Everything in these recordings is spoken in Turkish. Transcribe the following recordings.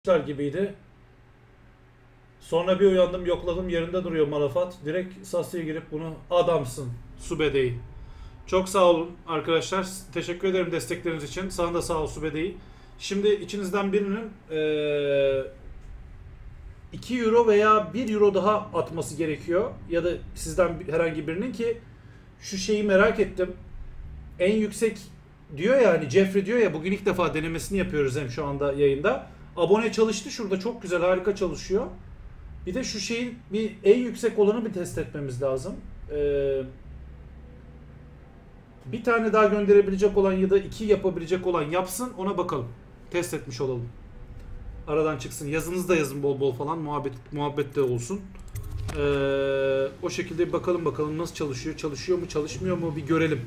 Gibiydi. Sonra bir uyandım, yokladım, yerinde duruyor Malafat. Direkt Sassu'ya girip bunu adamsın Subede'yi. Çok sağ olun arkadaşlar. Teşekkür ederim destekleriniz için. Sana da sağ ol Subede'yi. Şimdi içinizden birinin 2 euro veya 1 euro daha atması gerekiyor. Ya da sizden herhangi birinin ki şu şeyi merak ettim. En yüksek diyor ya, hani Jeffrey diyor ya, bugün ilk defa denemesini yapıyoruz hem şu anda yayında. Abone çalıştı şurada, çok güzel, harika çalışıyor. Bir de şu şeyin bir en yüksek olanı bir test etmemiz lazım. Bir tane daha gönderebilecek olan ya da 2 yapabilecek olan yapsın, ona bakalım. Test etmiş olalım. Aradan çıksın. Yazınızı da yazın bol bol falan, muhabbet de olsun. O şekilde bir bakalım nasıl çalışıyor. Çalışıyor mu, çalışmıyor mu bir görelim.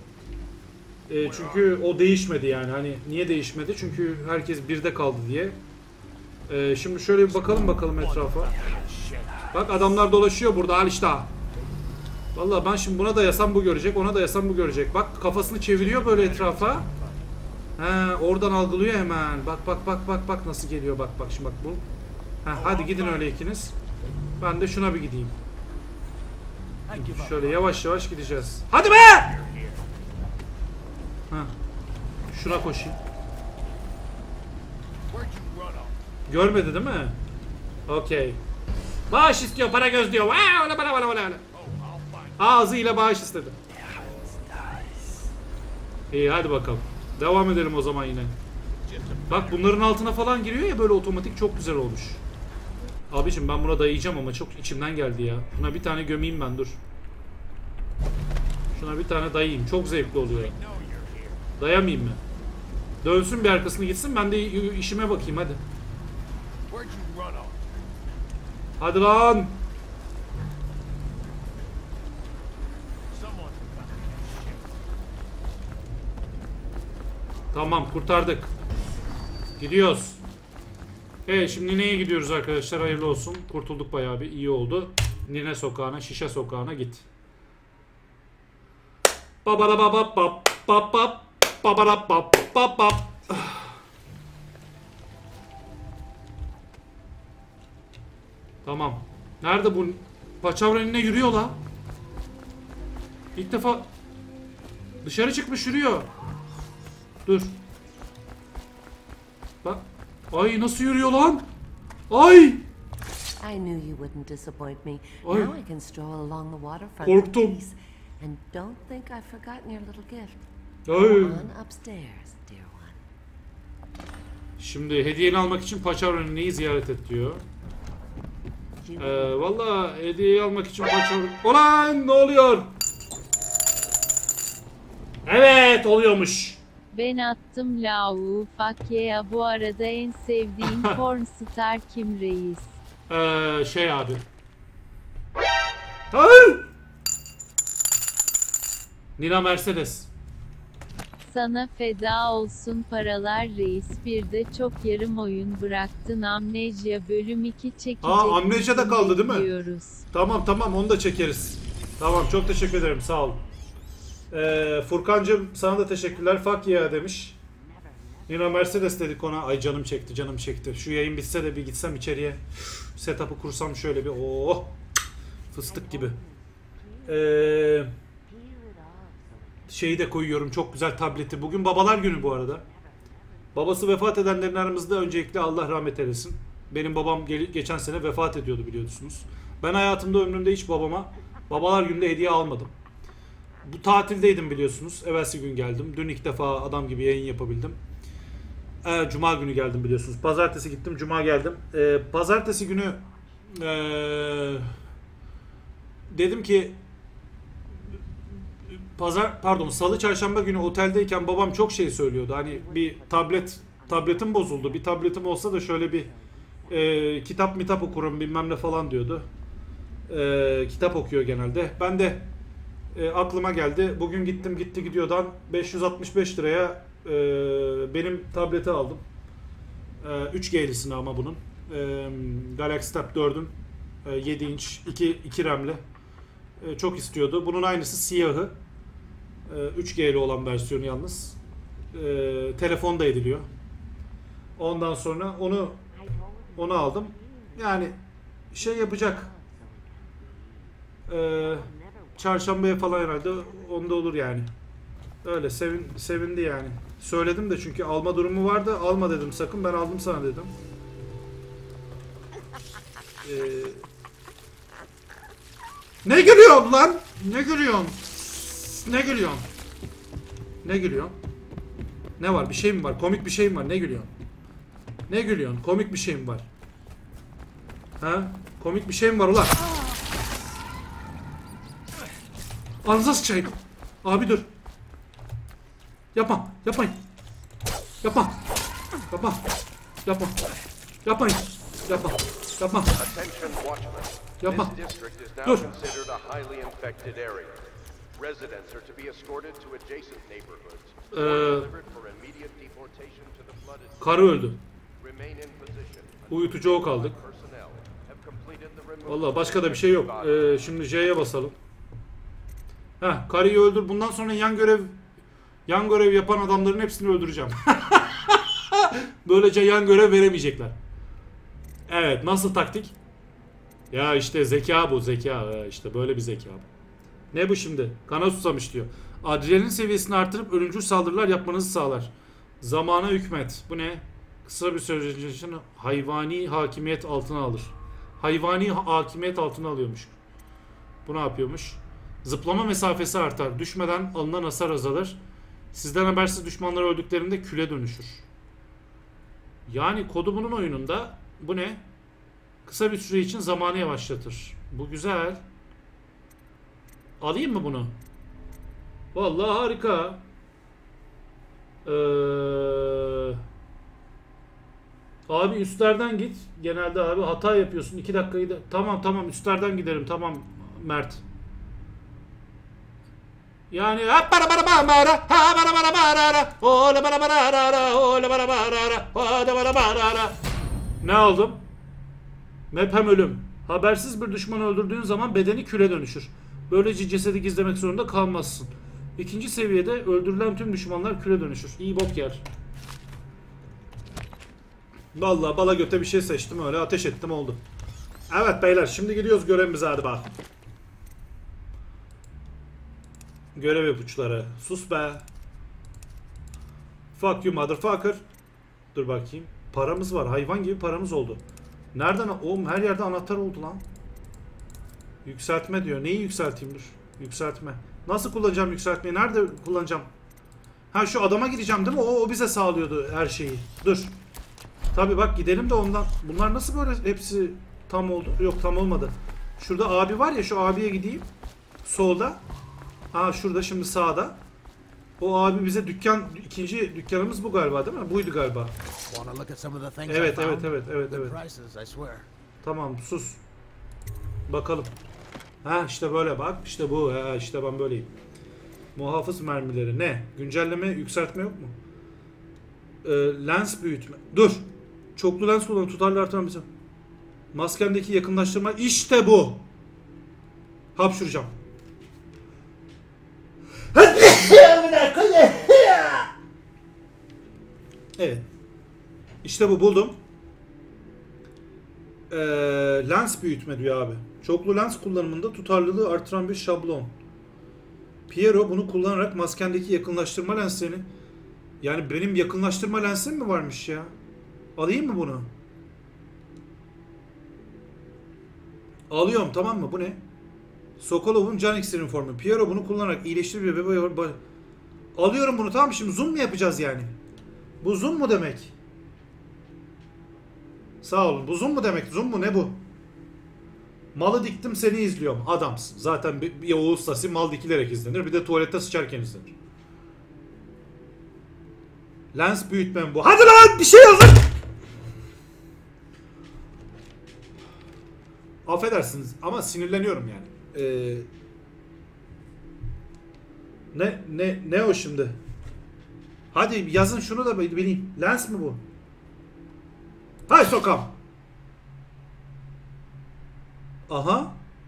Çünkü o değişmedi yani. Hani niye değişmedi? Çünkü herkes birde kaldı diye. Şimdi şöyle bir bakalım etrafa. Bak adamlar dolaşıyor burada al işte. Vallahi ben şimdi buna da yasam bu görecek, ona da yasam bu görecek. Bak kafasını çeviriyor böyle etrafa. He, oradan algılıyor hemen. Bak nasıl geliyor, bak şimdi bak bu. He, hadi gidin öyle ikiniz. Ben de şuna bir gideyim. Şöyle yavaş yavaş gideceğiz. Hadi be! Heh. Şuna koşayım. Görmedi değil mi? Okey. Bağış istiyor, para göz diyor. Öyle. Ağzıyla bağış istedi. İyi hadi bakalım. Devam edelim o zaman yine. Bak bunların altına falan giriyor ya böyle otomatik, çok güzel olmuş. Abicim ben buna dayayacağım ama çok içimden geldi ya. Şuna bir tane gömeyim ben, dur. Şuna bir tane dayayayım, çok zevkli oluyor. Dayamayayım mı? Dönsün bir arkasını gitsin, ben de işime bakayım hadi. Hadi lan. Tamam kurtardık. Gidiyoruz. Evet şimdi neye gidiyoruz arkadaşlar, hayırlı olsun. Kurtulduk bayağı bir, iyi oldu. Nine sokağına, şişe sokağına git. Tamam. Nerede bu? Paçavra önüne yürüyor la. İlk defa dışarı çıkmış, yürüyor. Dur. Bak. Ay nasıl yürüyor lan? Ay! I knew you wouldn't disappoint me. Ay. Now I can stroll along the waterfront in Korktum. peace. And don't think I've forgotten your little gift. Ay. Go on upstairs, dear one. Şimdi hediyeni almak için paçavra önüneyi ziyaret et diyor. Valla hediyeyi almak için paçavra... Ulan ne oluyor? Evet oluyormuş. Ben attım lavuğu Fakya'ya. Bu arada en sevdiğin pornstar kim reis? Şey abi. Hayır. Nina Mercedes. Sana feda olsun paralar reis. Bir de çok yarım oyun bıraktın. Amnesia bölüm 2 çekecek. Amnesia'da kaldı değil mi? Diyoruz. Tamam onu da çekeriz. Tamam çok teşekkür ederim, sağ ol. Furkancığım sana da teşekkürler. Fuck yeah demiş. Nina Mercedes dedik ona. Ay canım çekti. Şu yayın bitse de bir gitsem içeriye. Setup'ı kursam şöyle bir. Oh. Fıstık gibi. Şeyi de koyuyorum, çok güzel tableti. Bugün babalar günü bu arada. Babası vefat edenlerin aramızda öncelikle Allah rahmet eylesin. Benim babam geçen sene vefat ediyordu biliyorsunuz. Ben hayatımda ömrümde hiç babama babalar gününde hediye almadım. Bu tatildeydim biliyorsunuz. Evvelsi gün geldim. Dün ilk defa adam gibi yayın yapabildim. Cuma günü geldim biliyorsunuz. Pazartesi gittim, cuma geldim. Pazartesi günü dedim ki salı çarşamba günü oteldeyken babam çok şey söylüyordu. Hani bir tabletim bozuldu. Bir tabletim olsa da şöyle bir kitap okurum bilmem ne falan diyordu. Kitap okuyor genelde. Ben de aklıma geldi. Bugün gitti gidiyordan 565 liraya benim tableti aldım. 3G'lisini ama bunun. Galaxy Tab 4'ün 7 inç 2 RAM'li. Çok istiyordu. Bunun aynısı siyahı. 3G'li olan versiyonu yalnız. Telefonda ediliyor. Ondan sonra onu Onu aldım. Yani şey yapacak. Çarşambaya falan herhalde onda olur yani. Öyle sevindi yani. Söyledim de çünkü alma durumu vardı. Alma dedim sakın. Ben aldım sana dedim. Ne gülüyorsun lan? Ne gülüyorsun? Ne gülüyorsun? Ne gülüyorsun? Ne var? Bir şey mi var? Komik bir şey mi var? Ne gülüyorsun? Ne gülüyorsun? Komik bir şey mi var? Ha? Komik bir şey mi var ulan? Ağzınıza sıçayım. Abi dur. Yapma. Yapmayın. Yapma. Yapma. Yapma. Yapmayın. Yapma. Yapma. Attention watchmen. Yapma. This district is now Dur. considered a highly infected area. Residents are to be escorted to adjacent neighborhoods or delivered for immediate deportation to the flooded city. Karı öldü. Remain in position. Uyutucu ok aldık. Personnel have completed the removal. Vallahi başka da bir şey yok. Şimdi J'ye basalım. Heh, karıyı öldür. Bundan sonra yan görev yapan adamların hepsini öldüreceğim. Böylece yan görev veremeyecekler. Evet, nasıl taktik? Ya işte zeka bu, zeka. İşte böyle bir zeka bu. Ne bu şimdi? Kana susamış diyor. Adrenalin seviyesini artırıp ölümcül saldırılar yapmanızı sağlar. Zamana hükmet. Bu ne? Kısa bir süre için hayvani hakimiyet altına alır. Hayvani hakimiyet altına alıyormuş. Bu ne yapıyormuş? Zıplama mesafesi artar. Düşmeden alınan hasar azalır. Sizden habersiz düşmanlar öldüklerinde küle dönüşür. Yani kodu bunun oyununda. Bu ne? Kısa bir süre için zamanı yavaşlatır. Bu güzel. Alayım mı bunu? Vallahi harika. Abi üstlerden git. Genelde abi hata yapıyorsun. 2 dakikayı da... Tamam üstlerden giderim. Tamam Mert. Yani ne aldım? Map hem ölüm. Habersiz bir düşmanı öldürdüğün zaman bedeni küle dönüşür. Böylece cesedi gizlemek zorunda kalmazsın. İkinci seviyede öldürülen tüm düşmanlar küle dönüşür. İyi bok yer. Vallahi bala göte bir şey seçtim öyle ateş ettim oldu. Evet beyler şimdi gidiyoruz görevimize hadi bak. Görev ipuçları. Sus be. Fuck you motherfucker. Dur bakayım. Paramız var. Hayvan gibi paramız oldu. Nereden? Oğlum her yerde anahtar oldu lan. Yükseltme diyor. Neyi yükselteyim dur. Yükseltme. Nasıl kullanacağım yükseltmeyi? Nerede kullanacağım? Ha şu adama gideceğim değil mi? O bize sağlıyordu her şeyi. Dur. Tabi bak gidelim de ondan. Bunlar nasıl böyle hepsi tam oldu? Yok tam olmadı. Şurada abi var ya şu abiye gideyim. Solda. Ha şurada şimdi sağda. O abi bize ikinci dükkanımız bu galiba değil mi? Buydu galiba. Evet. Tamam sus. Bakalım. Ha işte böyle bak. İşte bu. Ha işte ben böyleyim. Muhafız mermileri ne? Güncelleme, yükseltme yok mu? Lens büyütme. Dur. Çoklu lens kullanın. Tutarlı artıran bize. Maskemdeki yakınlaştırma. İşte bu. Hapşuracağım. Evet. İşte bu buldum. Lens büyütme diyor abi. Çoklu lens kullanımında tutarlılığı artıran bir şablon. Piero bunu kullanarak maskendeki yakınlaştırma lenslerini... Yani benim yakınlaştırma lensim mi varmış ya? Alayım mı bunu? Alıyorum tamam mı? Bu ne? Sokolov'un can iksirin formu. Piero bunu kullanarak iyileştiriyor ve... Alıyorum bunu tamam mı? Şimdi zoom mu yapacağız yani? Bu zoom mu demek? Sağ olun. Bu zoom mu demek? Zoom mu ne bu? Malı diktim seni izliyorum. Adamsın. Zaten bir Oğuz Sasi mal dikilerek izlenir. Bir de tuvalette sıçarken izlenir. Lens büyütmem bu. Hadi lan bir şey yazın. Affedersiniz ama sinirleniyorum yani. Ne o şimdi? Hadi yazın şunu da bileyim. Lens mi bu? Hay sokam. Aha.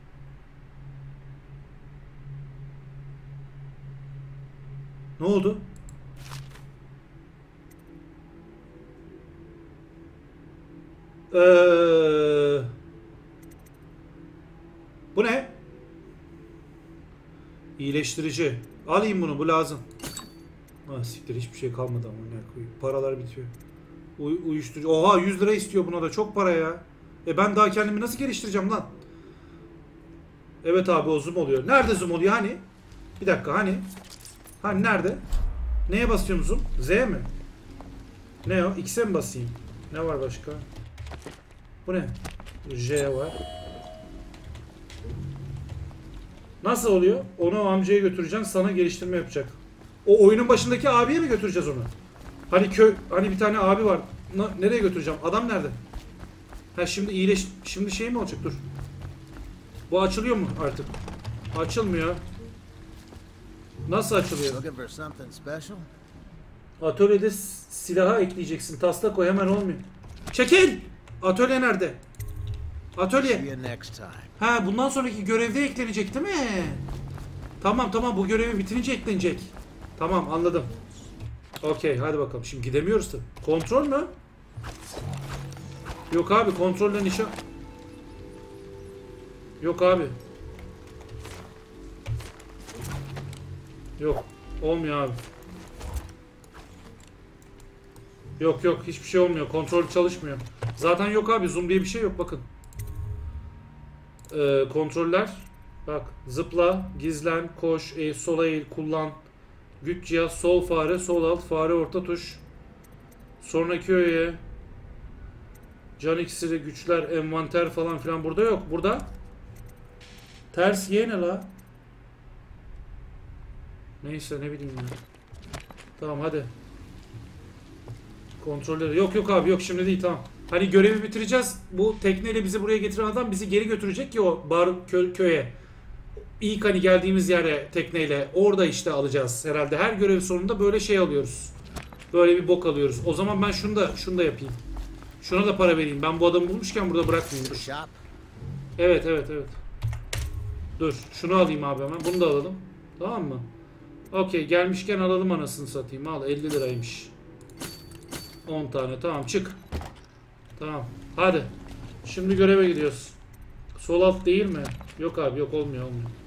Ne oldu? Bu ne? İyileştirici. Alayım bunu, bu lazım. Ha siktir, hiçbir şey kalmadı ama ne koyayım. Paralar bitiyor. Uyuşturucu. Oha 100 lira istiyor buna da, çok para ya. Ben daha kendimi nasıl geliştireceğim lan? Evet abi, o zoom oluyor. Nerede zoom oluyor hani? Bir dakika hani? Hani nerede? Neye basıyorum zoom? Z mi? Ne o? X'e mi basayım? Ne var başka? Bu ne? J var. Nasıl oluyor? Onu amcaya götüreceksin, sana geliştirme yapacak. O oyunun başındaki abiye mi götüreceğiz onu? Hani hani bir tane abi var. Nereye götüreceğim? Adam nerede? Ha şimdi şimdi şey mi olacak? Dur. Bu açılıyor mu artık? Açılmıyor. Nasıl açılıyor? Atölyede silaha ekleyeceksin. Tasla koy, hemen olmuyor. Çekil! Atölye nerede? Atölye. Ha bundan sonraki görevde eklenecek değil mi? Tamam tamam, bu görevi bitirince eklenecek. Tamam anladım. Okey hadi bakalım. Şimdi gidemiyoruz tabii. Kontrol mü? Yok abi, kontrolle nişan. Yok abi. Yok. Olmuyor abi. Yok yok, hiçbir şey olmuyor. Kontrol çalışmıyor. Zaten yok abi, zoom diye bir şey yok, bakın. Kontroller. Bak, zıpla, gizlen, koş, sola eğil, kullan. Güç cihaz, sol fare, sol alt fare, orta tuş. Sonraki öğe. Can iksiri, güçler, envanter falan filan burada yok. Burada. Ters Y ne la? Neyse, ne bileyim ya. Tamam hadi. Kontrolleri. Yok yok abi, yok şimdi değil, tamam. Hani görevi bitireceğiz. Bu tekneyle bizi buraya getiren adam bizi geri götürecek ki o köye. İlk hani geldiğimiz yere tekneyle. Orada işte alacağız herhalde. Her görev sonunda böyle şey alıyoruz. Böyle bir bok alıyoruz. O zaman ben şunu da yapayım. Şuna da para vereyim. Ben bu adamı bulmuşken burada bırakmayayım. Dur. Evet. Dur. Şunu alayım abi hemen. Bunu da alalım. Tamam mı? Okey. Gelmişken alalım, anasını satayım. Al, 50 liraymış. 10 tane. Tamam, çık. Tamam. Hadi. Şimdi göreve gidiyoruz. Sol alt değil mi? Yok abi, yok, olmuyor.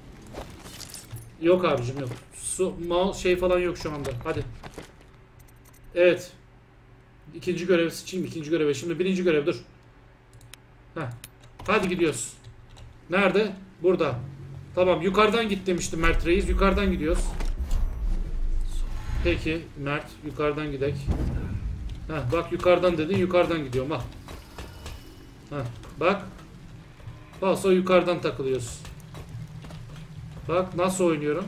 Yok abicim, yok. Şey falan yok şu anda. Hadi. Evet. İkinci görevi sıçayım, ikinci göreve. Şimdi birinci görev, dur. Heh. Hadi gidiyoruz. Nerede? Burada. Tamam, yukarıdan git demişti Mert Reis. Yukarıdan gidiyoruz. Peki Mert, yukarıdan gidek. Heh, bak yukarıdan dedin, yukarıdan gidiyorum. Bak. Heh, bak. Falso yukarıdan takılıyoruz. Bak nasıl oynuyorum.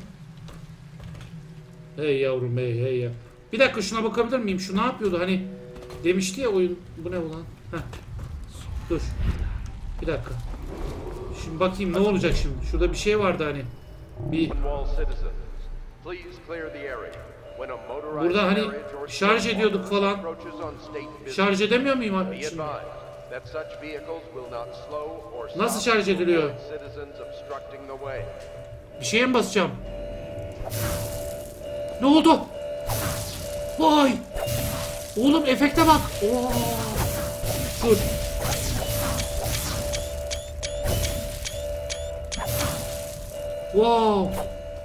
Hey yavrum, hey ya. Bir dakika, şuna bakabilir miyim? Şu ne yapıyordu? Hani demişti ya oyun. Bu ne ulan? Heh. Dur. Bir dakika. Şimdi bakayım ne olacak şimdi. Şurada bir şey vardı hani. Burada hani şarj ediyorduk falan. Şarj edemiyor muyum abi şimdi? Nasıl şarj ediliyor? Bir şeye mi basacağım? Ne oldu? Vay! Oğlum efekte bak. Oo. Dur. Wow.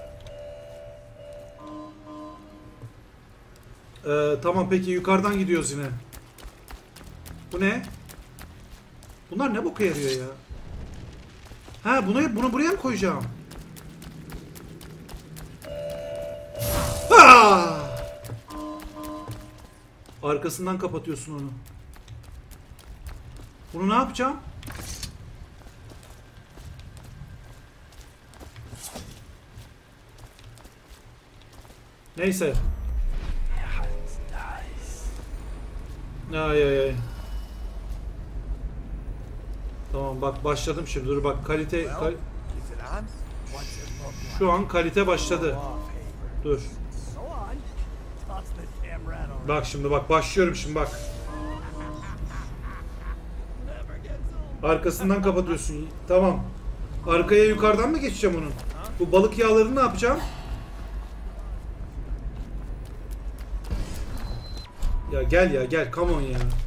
Tamam peki, yukarıdan gidiyoruz yine. Bu ne? Bunlar ne boka yarıyor ya? Ha, bunu buraya mı koyacağım? Ha! Arkasından kapatıyorsun onu. Bunu ne yapacağım? Neyse. Ay. Tamam bak, başladım şimdi. Dur bak, kalite şu an kalite başladı. Dur. Bak şimdi, bak başlıyorum şimdi, bak. Arkasından kapatıyorsun. Tamam. Arkaya yukarıdan mı geçeceğim onun? Bu balık yağlarını ne yapacağım? Ya gel, come on ya.